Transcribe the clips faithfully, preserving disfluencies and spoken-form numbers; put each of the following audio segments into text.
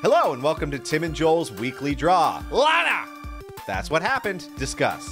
Hello and welcome to Tim and Joel's Weekly Draw. Lana! That's what happened. Discuss.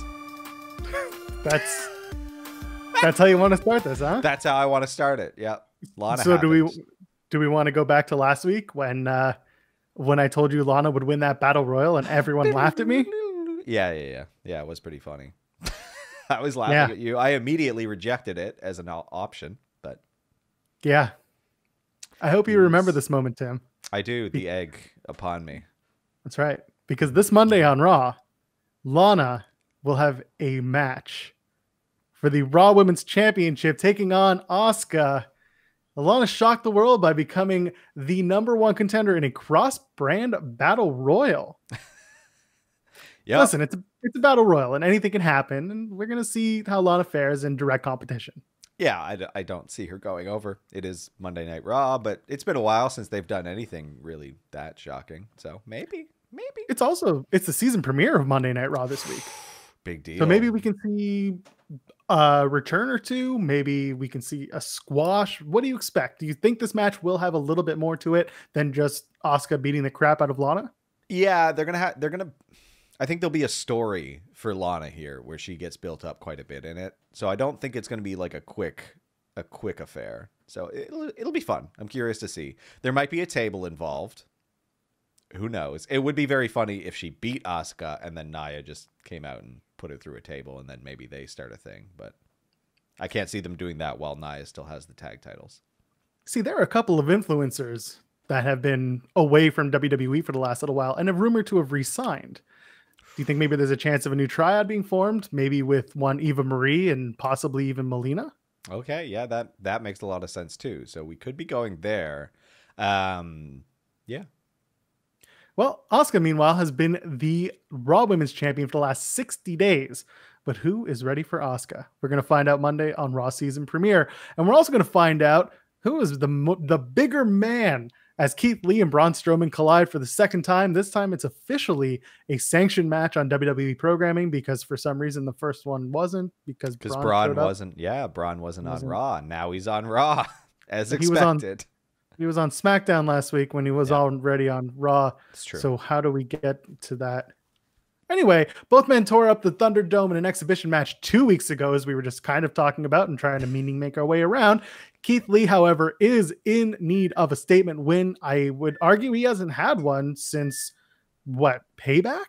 That's that's how you want to start this, huh? That's how I want to start it. Yep. Lana So happened. do we do we want to go back to last week when uh, when I told you Lana would win that battle royal and everyone laughed at me? Yeah, yeah, yeah. Yeah, it was pretty funny. I was laughing Yeah. at you. I immediately rejected it as an op- option, but Yeah. I hope you Yes. remember this moment, Tim. I do. The egg upon me. That's right. Because this Monday on Raw, Lana will have a match for the Raw Women's Championship taking on Asuka. Lana shocked the world by becoming the number one contender in a cross-brand battle royal. Yeah. Listen, it's a, it's a battle royal and anything can happen. And we're going to see how Lana fares in direct competition. Yeah, I, d- I don't see her going over. It is Monday Night Raw, but it's been a while since they've done anything really that shocking. So maybe, maybe. It's also, it's the season premiere of Monday Night Raw this week. Big deal. So maybe we can see a return or two. Maybe we can see a squash. What do you expect? Do you think this match will have a little bit more to it than just Asuka beating the crap out of Lana? Yeah, they're gonna have. They're gonna. I think there'll be a story for Lana here where she gets built up quite a bit in it. So I don't think it's gonna be like a quick, a quick affair. So it'll it'll be fun. I'm curious to see. There might be a table involved. Who knows? It would be very funny if she beat Asuka and then Nia just came out and put her through a table and then maybe they start a thing. But I can't see them doing that while Nia still has the tag titles. See, there are a couple of influencers that have been away from W W E for the last little while and have rumored to have re-signed. Do you think maybe there's a chance of a new triad being formed? Maybe with one Eva Marie and possibly even Melina? Okay, yeah, that that makes a lot of sense too. So we could be going there. Um, yeah. Well, Asuka, meanwhile, has been the Raw Women's Champion for the last sixty days. But who is ready for Asuka? We're going to find out Monday on Raw season premiere. And we're also going to find out who is the, mo- the bigger man as Keith Lee and Braun Strowman collide for the second time. This time it's officially a sanctioned match on W W E programming because for some reason the first one wasn't. Because Because Braun, Braun showed up. wasn't, yeah, Braun wasn't, Wasn't. on Raw. Now he's on Raw, as He was on- expected. He was on SmackDown last week when he was Yeah. already on Raw. It's true. So how do we get to that? Anyway, both men tore up the Thunderdome in an exhibition match two weeks ago, as we were just kind of talking about and trying to meaning make our way around. Keith Lee, however, is in need of a statement win. I would argue he hasn't had one since, what, Payback?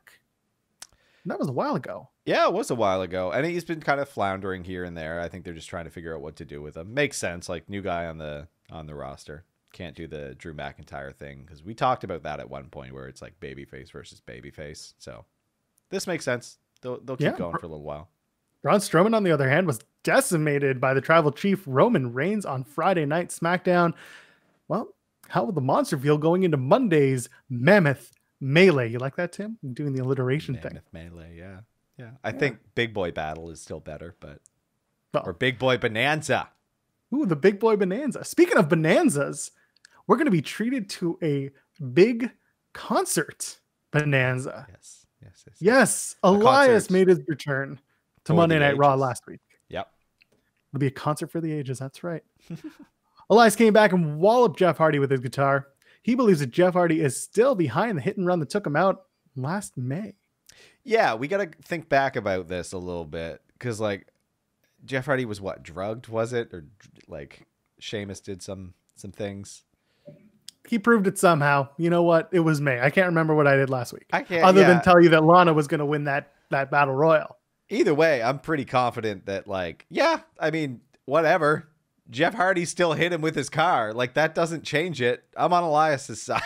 That was a while ago. Yeah, it was a while ago. And he's been kind of floundering here and there. I think they're just trying to figure out what to do with him. Makes sense. Like, new guy on the on the roster. Can't do the Drew McIntyre thing. Because we talked about that at one point where it's like babyface versus babyface. So this makes sense. They'll, they'll keep Yeah. going for a little while. Braun Strowman, on the other hand, was decimated by the tribal chief Roman Reigns on Friday Night SmackDown. Well, how will the monster feel going into Monday's Mammoth Melee? You like that, Tim? I'm doing the alliteration thing. Mammoth Melee, yeah. Yeah. I think Big Boy Battle is still better, but Well, or Big Boy Bonanza. ooh, the Big Boy Bonanza. Speaking of bonanzas, we're going to be treated to a big concert bonanza. Yes. Yes. Yes. Yes, A Elias concert made his return to for Monday the Night Raw ages. last week. Yep. It'll be a concert for the ages. That's right. Elias came back and walloped Jeff Hardy with his guitar. He believes that Jeff Hardy is still behind the hit and run that took him out last May. Yeah, we got to think back about this a little bit because, like, Jeff Hardy was what, drugged? Was it, or like Sheamus did some some things? He proved it somehow. You know what? It was May. I can't remember what I did last week. I can't. Other yeah. than tell you that Lana was going to win that that battle royal. Either way, I'm pretty confident that, like, yeah, I mean, whatever. Jeff Hardy still hit him with his car. Like, that doesn't change it. I'm on Elias's side.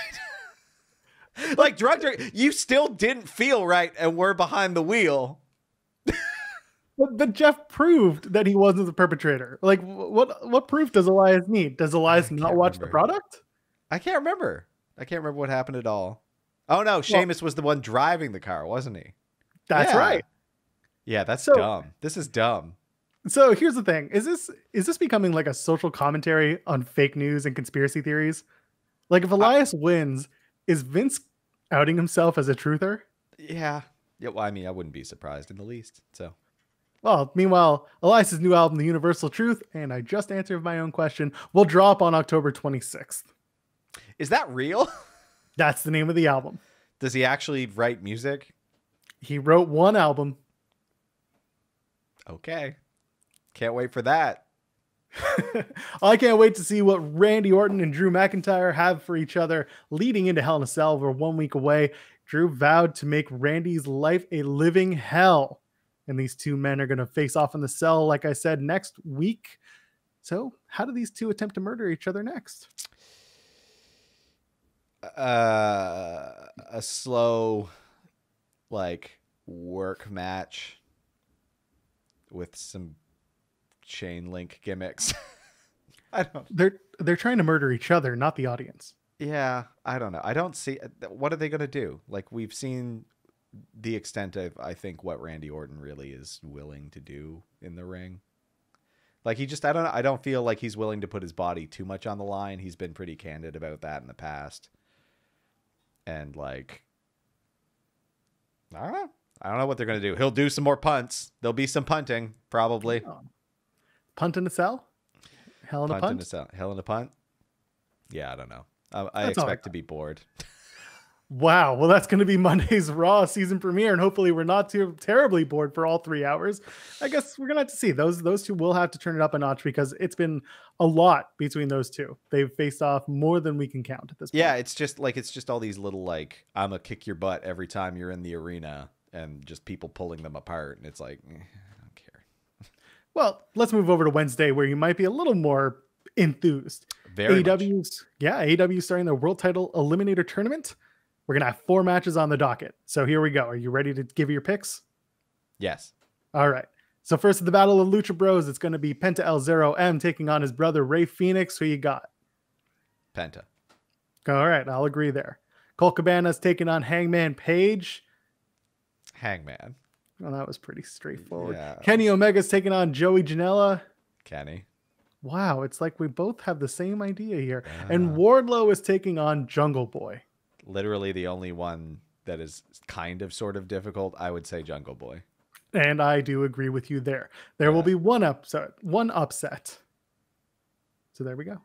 Like, drug, drug, you still didn't feel right, and we're behind the wheel. But, but Jeff proved that he wasn't the perpetrator. Like, wh- what what proof does Elias need? Does Elias I not can't watch the remember. product? I can't remember. I can't remember what happened at all. Oh no, Sheamus was the one driving the car, wasn't he? That's Yeah. right. Yeah, that's So- dumb. This is dumb. So here's the thing: is this is this becoming like a social commentary on fake news and conspiracy theories? Like, if Elias wins, is Vince outing himself as a truther? Yeah. Yeah. Well, I mean, I wouldn't be surprised in the least. So, Well, meanwhile, Elias's new album, The Universal Truth, and I just answered my own question, will drop on October twenty-sixth. is that real? That's the name of the album. Does he actually write music? He wrote one album. Okay. Can't wait for that. I can't wait to see what Randy Orton and Drew McIntyre have for each other leading into Hell in a Cell. We're one week away. Drew vowed to make Randy's life a living hell. And these two men are going to face off in the cell, like I said, next week. So how do these two attempt to murder each other next? Uh, a slow, like, work match with some chain link gimmicks. I don't. They're they're trying to murder each other, not the audience. Yeah, I don't know. I don't see what are they going to do? Like, we've seen the extent of, I think, what Randy Orton really is willing to do in the ring. Like, he just, I don't know. I don't feel like he's willing to put his body too much on the line. He's been pretty candid about that in the past. And, like, I don't know. I don't know what they're going to do. He'll do some more punts. There'll be some punting, probably. Oh. Punt in a cell? Hell in a punt? punt? In a cell. Hell in a punt? Yeah, I don't know. I, I That's expect to be bored. Wow. Well, that's going to be Monday's Raw season premiere, and hopefully we're not too terribly bored for all three hours. I guess we're going to have to see. Those those two will have to turn it up a notch because it's been a lot between those two. They've faced off more than we can count at this point. Yeah, it's just like it's just all these little, like, I'm a kick your butt every time you're in the arena, and just people pulling them apart, and it's like, eh, I don't care. Well, let's move over to Wednesday, where you might be a little more enthused. Very A E W's, much. Yeah, A E W starting the World Title Eliminator Tournament. We're going to have four matches on the docket. So here we go. Are you ready to give your picks? Yes. All right. So first at the Battle of Lucha Bros, it's going to be Penta El Zero M taking on his brother Ray Phoenix. Who you got? Penta. All right. I'll agree there. Colt Cabana's taking on Hangman Page. Hangman. Well, that was pretty straightforward. Yeah. Kenny Omega's taking on Joey Janela. Kenny. Wow. It's like we both have the same idea here. Uh, And Wardlow is taking on Jungle Boy. Literally the only one that is kind of sort of difficult, I would say Jungle Boy. And I do agree with you there. There yeah. will be one upset, one upset. So there we go.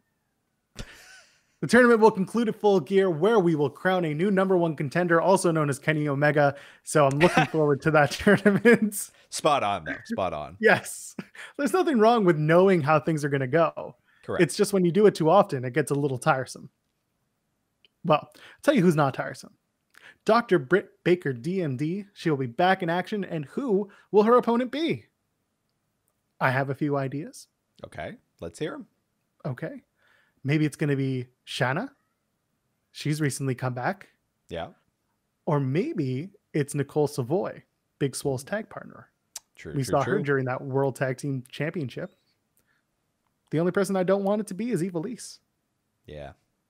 The tournament will conclude at Full Gear, where we will crown a new number one contender, also known as Kenny Omega. So I'm looking forward to that tournament. Spot on, though. Spot on. Yes. There's nothing wrong with knowing how things are going to go. Correct. It's just when you do it too often, it gets a little tiresome. Well, I'll tell you who's not tiresome. Doctor Britt Baker, D M D. She will be back in action, and who will her opponent be? I have a few ideas. Okay, let's hear them. Okay. Maybe it's going to be Shanna. She's recently come back. Yeah. Or maybe it's Nicole Savoy, Big Swole's tag partner. True, we true, saw true. her during that World Tag Team Championship. The only person I don't want it to be is Ivelisse. Yeah.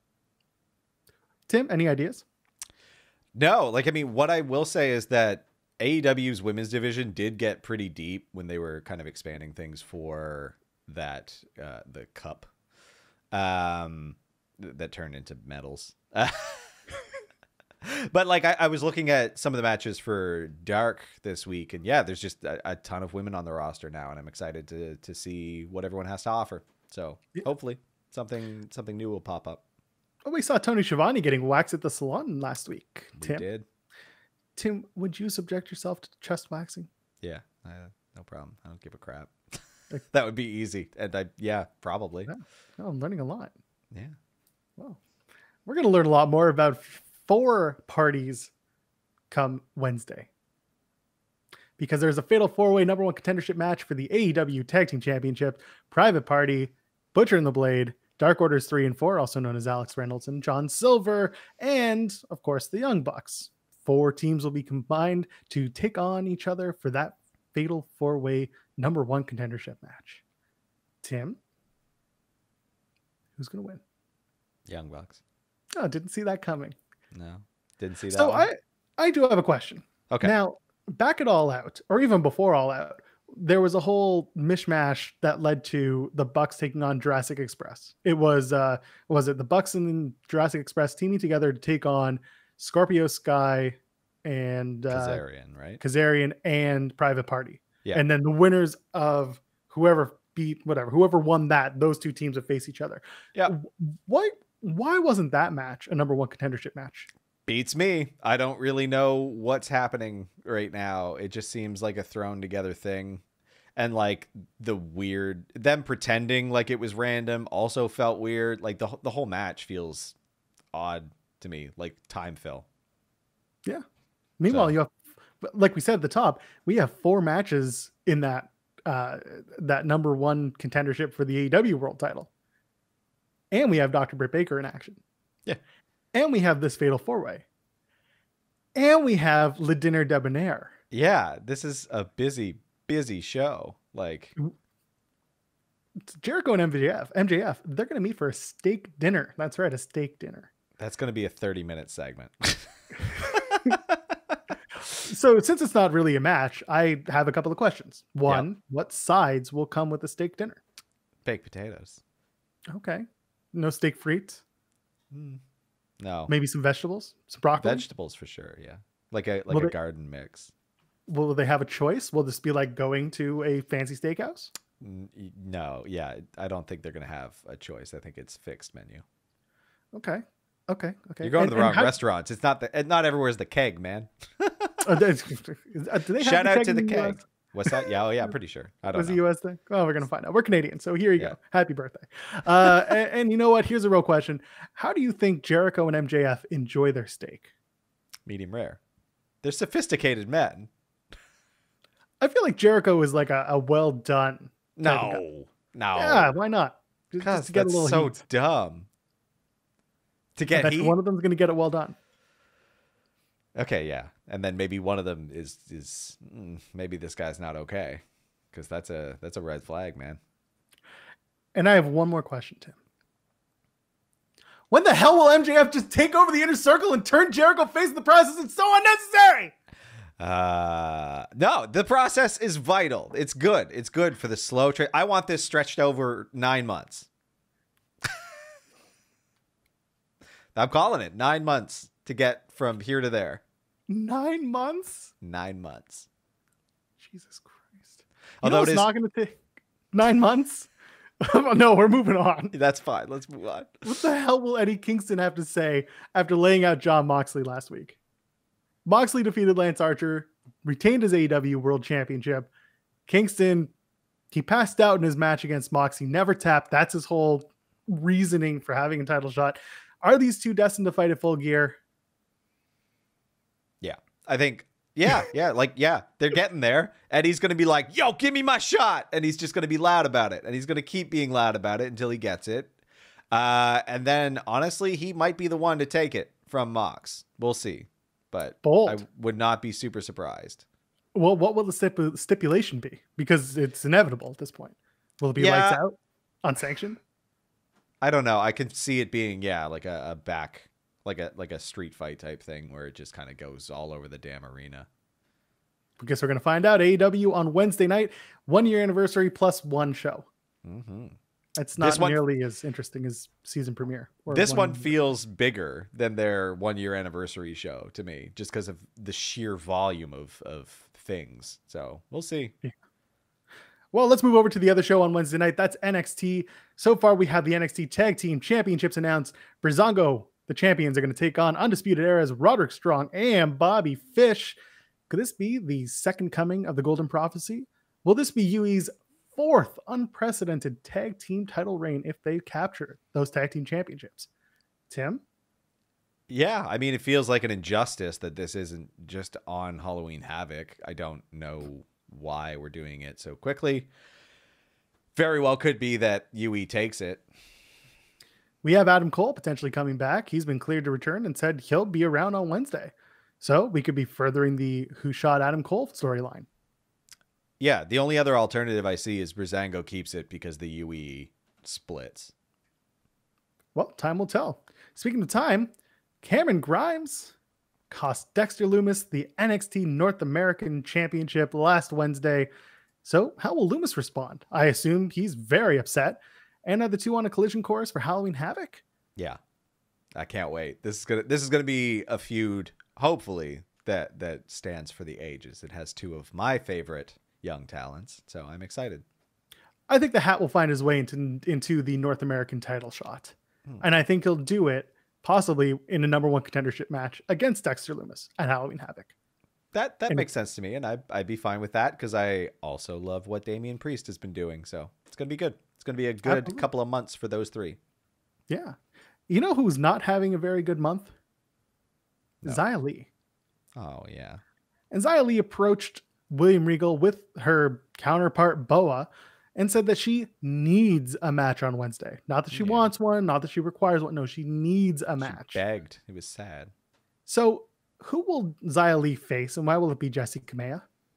Tim, any ideas? No, like, I mean, what I will say is that A E W's women's division did get pretty deep when they were kind of expanding things for that, uh, the cup, um, th- that turned into medals. But like, I, I was looking at some of the matches for Dark this week, and yeah, there's just a, a ton of women on the roster now, and I'm excited to to see what everyone has to offer. So yeah. Hopefully something something new will pop up. Oh, we saw Tony Schiavone getting waxed at the salon last week. We Tim. did. Tim, would you subject yourself to chest waxing? Yeah, uh, no problem. I don't give a crap. That would be easy. And I, yeah, probably. Yeah. Oh, I'm learning a lot. Yeah. Well, we're going to learn a lot more about four parties come Wednesday. Because there's a fatal four-way number one contendership match for the A E W Tag Team Championship. Private Party, Butcher and the Blade, Dark Orders three and four, also known as Alex Reynolds and John Silver, and, of course, the Young Bucks. Four teams will be combined to take on each other for that fatal four-way number one contendership match. Tim, who's going to win? Young Bucks. Oh, didn't see that coming. No, didn't see that. So one. I, I do have a question. Okay. Now, back at All Out, or even before All Out, there was a whole mishmash that led to the Bucks taking on Jurassic Express. It was, uh, was it the Bucks and Jurassic Express teaming together to take on Scorpio Sky and uh, Kazarian, right? Kazarian and Private Party. Yeah. And then the winners of whoever beat whatever, whoever won that, those two teams would face each other. Yeah. What Why wasn't that match a number one contendership match? Beats me. I don't really know what's happening right now. It just seems like a thrown together thing. And like the weird, them pretending like it was random also felt weird. Like the, the whole match feels odd to me, like time fill. Yeah. Meanwhile, so. you have, like we said at the top, we have four matches in that uh, that number one contendership for the A E W world title. And we have Doctor Britt Baker in action. Yeah. And we have this fatal four-way. And we have Le Dinner Debonair. Yeah, this is a busy, busy show. Like it's Jericho and M J F. M J F, they're going to meet for a steak dinner. That's right, a steak dinner. That's going to be a thirty minute segment. So since it's not really a match, I have a couple of questions. One, yep. What sides will come with the steak dinner? Baked potatoes. Okay. No steak frites? Mm. No. Maybe some vegetables? Some broccoli? Vegetables for sure, yeah. Like a like will a they, garden mix. Will they have a choice? Will this be like going to a fancy steakhouse? No, yeah. I don't think they're going to have a choice. I think it's fixed menu. Okay. Okay. Okay. You're going and, to the wrong how, restaurants. It's not the not everywhere's the keg, man. uh, do they Shout the out keg to the in keg. U S? What's that? Yeah, oh yeah, I'm pretty sure. I don't Was know. a U S thing? Oh, we're gonna find out. We're Canadian, so here you yeah. go. Happy birthday. Uh, and, and you know what? Here's a real question: how do you think Jericho and M J F enjoy their steak? Medium rare. They're sophisticated men. I feel like Jericho is like a, a well done. No, no. Yeah, why not? Just, just to get that's a little so heat. Dumb. To get heat? One of them's going to get it well done. Okay, yeah. And then maybe one of them is is mm, maybe this guy's not okay, because that's a that's a red flag, man. And I have one more question, Tim. When the hell will M J F just take over the inner circle and turn Jericho face in the process? It's so unnecessary. Uh, no, the process is vital. It's good. It's good for the slow trade. I want this stretched over nine months. I'm calling it nine months to get from here to there. Nine months? Nine months. Jesus Christ. You Although know it's it is not going to take nine months. No, we're moving on. That's fine. Let's move on. What the hell will Eddie Kingston have to say after laying out Jon Moxley last week? Moxley defeated Lance Archer, retained his A E W World Championship. Kingston, he passed out in his match against Moxley, never tapped. That's his whole reasoning for having a title shot. Are these two destined to fight at Full Gear? Yeah, I think, yeah, yeah, like, yeah, they're getting there. Eddie's going to be like, yo, give me my shot. And he's just going to be loud about it. And he's going to keep being loud about it until he gets it. Uh, and then, honestly, he might be the one to take it from Mox. We'll see. But Bold. I would not be super surprised. Well, what will the stip- stipulation be? Because it's inevitable at this point. Will it be yeah. lights out? Unsanctioned? I don't know. I can see it being, yeah, like a, a back, like a like a street fight type thing where it just kind of goes all over the damn arena. I guess we're going to find out. A E W on Wednesday night, one year anniversary plus one show. Mm-hmm. It's not one, nearly as interesting as season premiere. This one, one feels bigger than their one year anniversary show to me, just because of the sheer volume of, of things. So we'll see. Yeah. Well, let's move over to the other show on Wednesday night. That's N X T. So far, we have the N X T Tag Team Championships announced. Breezango, the champions, are going to take on Undisputed Era's Roderick Strong and Bobby Fish. Could this be the second coming of the Golden Prophecy? Will this be U E's fourth unprecedented tag team title reign if they capture those tag team championships? Tim? Yeah, I mean, it feels like an injustice that this isn't just on Halloween Havoc. I don't know why we're doing it so quickly. Very well could be that U E takes it. We have Adam Cole potentially coming back. He's been cleared to return and said he'll be around on Wednesday. So we could be furthering the Who Shot Adam Cole storyline. Yeah, the only other alternative I see is Breezango keeps it because the U E splits. Well, time will tell. Speaking of time, Cameron Grimes cost Dexter Lumis the N X T North American Championship last Wednesday. So how will Lumis respond? I assume he's very upset. And are the two on a collision course for Halloween Havoc? Yeah, I can't wait. This is gonna this is gonna be a feud, hopefully, that that stands for the ages. It has two of my favorite young talents, so I'm excited. I think the hat will find his way into into the North American title shot. Hmm. And I think he'll do it possibly in a number one contendership match against Dexter Lumis at Halloween Havoc. That that And makes sense to me, and I I'd be fine with that because I also love what Damian Priest has been doing. So it's gonna be good. It's gonna be a good Absolutely. couple of months for those three. Yeah. You know who's not having a very good month? No. Xia Li. Oh yeah. And Xia Li approached William Regal with her counterpart Boa and said that she needs a match on Wednesday. Not that she Yeah. wants one, not that she requires one. No, she needs a match. She begged. It was sad. So who will Xia Li face, and why will it be Jessie Kamea?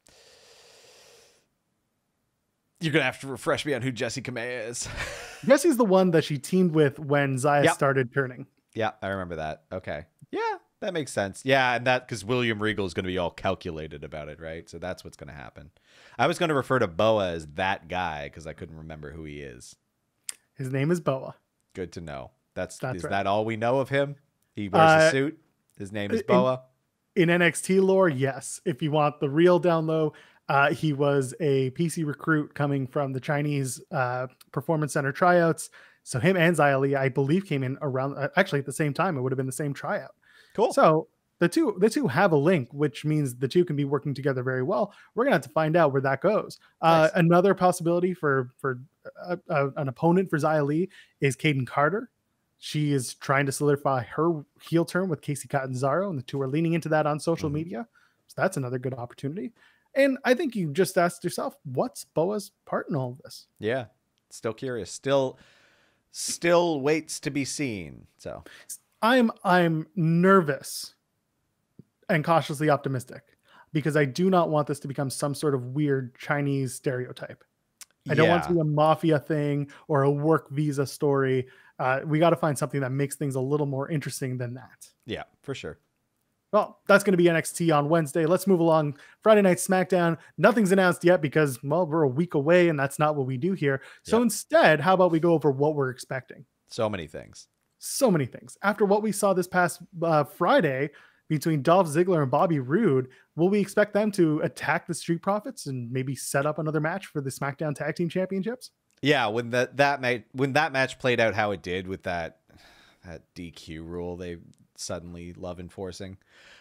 You're gonna have to refresh me on who Jessie Kamea is. Jessie's the one that she teamed with when Xia Yep. started turning. Yeah, I remember that. Okay. Yeah, that makes sense. Yeah, and that because William Regal is going to be all calculated about it, right? So that's what's going to happen. I was going to refer to Boa as that guy because I couldn't remember who he is. His name is Boa. Good to know. That's, That's is right. that all we know of him? He wears Uh, a suit. His name is in- Boa. In N X T lore, yes. If you want the real down low, uh, he was a P C recruit coming from the Chinese uh, Performance Center tryouts. So him and Xia Li, I believe, came in around uh, actually at the same time. It would have been the same tryout. Cool. So the two the two have a link, which means the two can be working together very well. We're gonna have to find out where that goes. Uh, Nice. Another possibility for for uh, uh, an opponent for Xia Li is Kaden Carter. She is trying to solidify her heel turn with Casey Catanzaro, and the two are leaning into that on social Mhm. media. So that's another good opportunity. And I think you just asked yourself, what's Boa's part in all of this? Yeah. Still curious. Still, still waits to be seen. So I'm I'm nervous and cautiously optimistic because I do not want this to become some sort of weird Chinese stereotype. I don't want it to be a mafia thing or a work visa story. Uh, we got to find something that makes things a little more interesting than that. Yeah, for sure. Well, that's going to be N X T on Wednesday. Let's move along. Friday Night SmackDown. Nothing's announced yet because, well, we're a week away and that's not what we do here. So Yep. instead, how about we go over what we're expecting? So many things. So many things. After what we saw this past uh, Friday between Dolph Ziggler and Bobby Roode, will we expect them to attack the Street Profits and maybe set up another match for the SmackDown Tag Team Championships? Yeah, when that that match when that match played out how it did with that that D Q rule they suddenly love enforcing,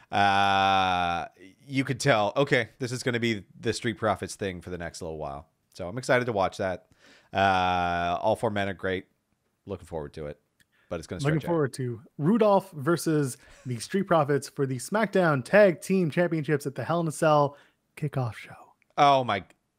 uh, you could tell. Okay, this is going to be the Street Profits thing for the next little while. So I'm excited to watch that. Uh, all four men are great. Looking forward to it. But it's going to stretch Looking out. forward to Rudolph versus the Street Profits for the SmackDown Tag Team Championships at the Hell in a Cell kickoff show. Oh my!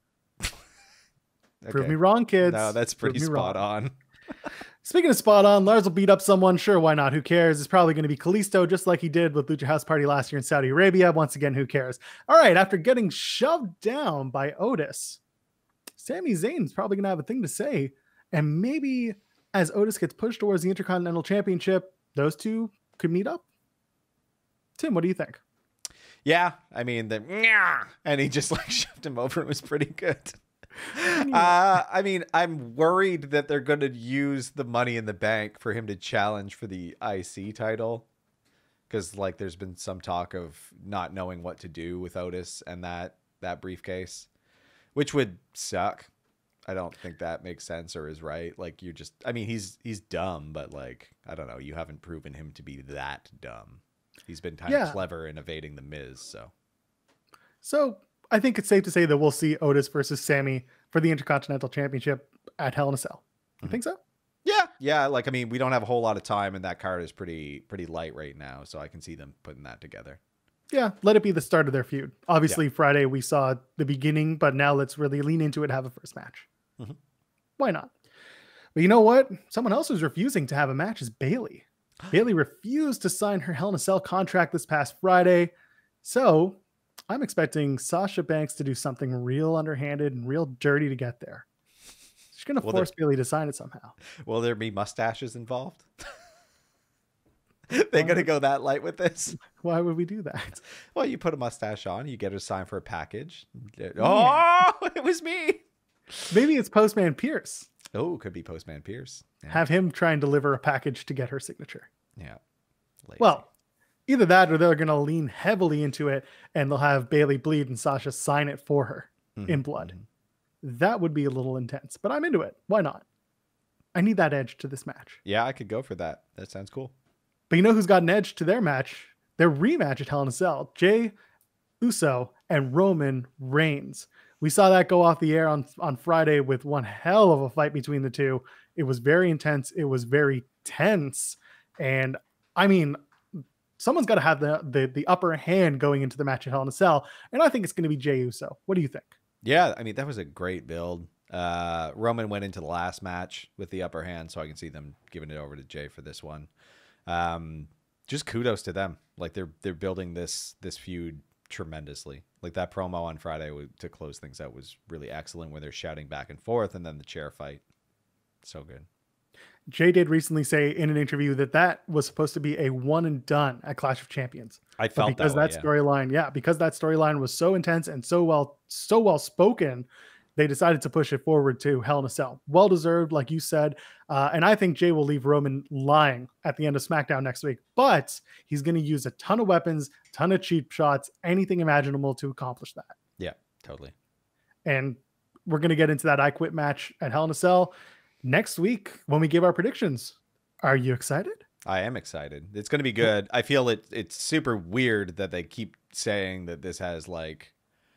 Prove Okay. me wrong, kids. No, that's Prove pretty me spot wrong. on. Speaking of spot on, Lars will beat up someone. Sure, why not? Who cares? It's probably going to be Kalisto, just like he did with Lucha House Party last year in Saudi Arabia. Once again, who cares? All right, after getting shoved down by Otis, Sami Zayn's probably going to have a thing to say. And maybe as Otis gets pushed towards the Intercontinental Championship, those two could meet up. Tim, what do you think? Yeah, I mean the and he just like shoved him over. It was pretty good. Uh, I mean, I'm worried that they're going to use the Money in the Bank for him to challenge for the I C title, because like there's been some talk of not knowing what to do with Otis and that that briefcase, which would suck. I don't think that makes sense or is right. Like you just, I mean, he's he's dumb, but like I don't know. You haven't proven him to be that dumb. He's been kind Yeah. of clever in evading the Miz, so. So I think it's safe to say that we'll see Otis versus Sammy for the Intercontinental Championship at Hell in a Cell. You Mhm. think so? Yeah, yeah. Like I mean, we don't have a whole lot of time, and that card is pretty pretty light right now, so I can see them putting that together. Yeah, let it be the start of their feud. Obviously, Friday we saw the beginning, but now let's really lean into it, have a first match. Mhm. Why not? But you know what? Someone else who's refusing to have a match is Bailey. Bailey refused to sign her Hell in a Cell contract this past Friday. So I'm expecting Sasha Banks to do something real underhanded and real dirty to get there. She's going to Well, force Bailey to sign it somehow. Will there be mustaches involved? They gonna go that light with this? Why would we do that? Well, you put a mustache on, you get her signed for a package. Oh, it was me. Maybe it's Postman Pierce. Oh, could be Postman Pierce. Yeah. Have him try and deliver a package to get her signature. yeah. Lazy. Well, either that or they're going to lean heavily into it and they'll have Bailey bleed and Sasha sign it for her Mhm, in blood. mhm. That would be a little intense, but I'm into it. Why not? I need that edge to this match. Yeah, I could go for that. That sounds cool. But you know who's got an edge to their match? Their rematch at Hell in a Cell. Jey Uso and Roman Reigns. We saw that go off the air on, on Friday with one hell of a fight between the two. It was very intense. It was very tense. And I mean, someone's got to have the, the the upper hand going into the match at Hell in a Cell. And I think it's going to be Jey Uso. What do you think? Yeah, I mean, that was a great build. Uh, Roman went into the last match with the upper hand, so I can see them giving it over to Jey for this one. Um, just kudos to them. Like they're they're building this this feud tremendously. Like that promo on Friday to close things out was really excellent, where they're shouting back and forth, and then the chair fight. So good. Jey did recently say in an interview that that was supposed to be a one and done at Clash of Champions. I felt but because that, that yeah. storyline, yeah, because that storyline was so intense and so well, so well spoken, they decided to push it forward to Hell in a Cell. Well deserved, like you said. Uh, and I think Jey will leave Roman lying at the end of SmackDown next week, but he's going to use a ton of weapons, ton of cheap shots, anything imaginable to accomplish that. Yeah, totally. And we're going to get into that I Quit match at Hell in a Cell next week when we give our predictions. Are you excited? I am excited. It's going to be good. I feel it. It's super weird that they keep saying that this has like,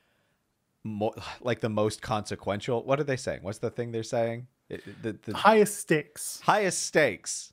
mo like the most consequential. What are they saying? What's the thing they're saying? It, the, the highest stakes. Highest stakes.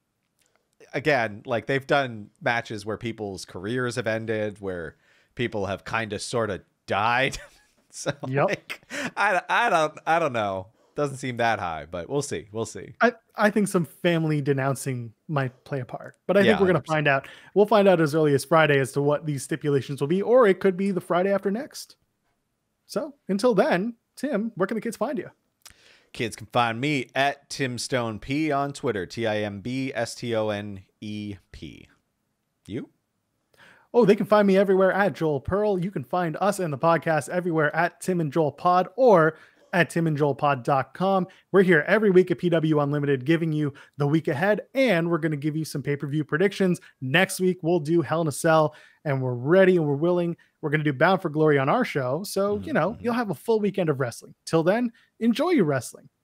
Again, like they've done matches where people's careers have ended, where people have kind of sort of died. So yep. like, I, I don't I don't know. Doesn't seem that high, but we'll see. We'll see. I, I think some family denouncing might play a part, but I think Yeah, we're going to find out. We'll find out as early as Friday as to what these stipulations will be, or it could be the Friday after next. So until then, Tim, where can the kids find you? Kids can find me at Tim Stone P on Twitter, T I M B S T O N E P. You? Oh, they can find me everywhere at Joel Pearl. You can find us and the podcast everywhere at Tim and Joel Pod or at tim and joel pod dot com. We're here every week at P W Unlimited giving you the week ahead, and we're going to give you some pay-per-view predictions. Next week, we'll do Hell in a Cell, and we're ready and we're willing. We're going to do Bound for Glory on our show, so, you know, you'll have a full weekend of wrestling. Till then, enjoy your wrestling.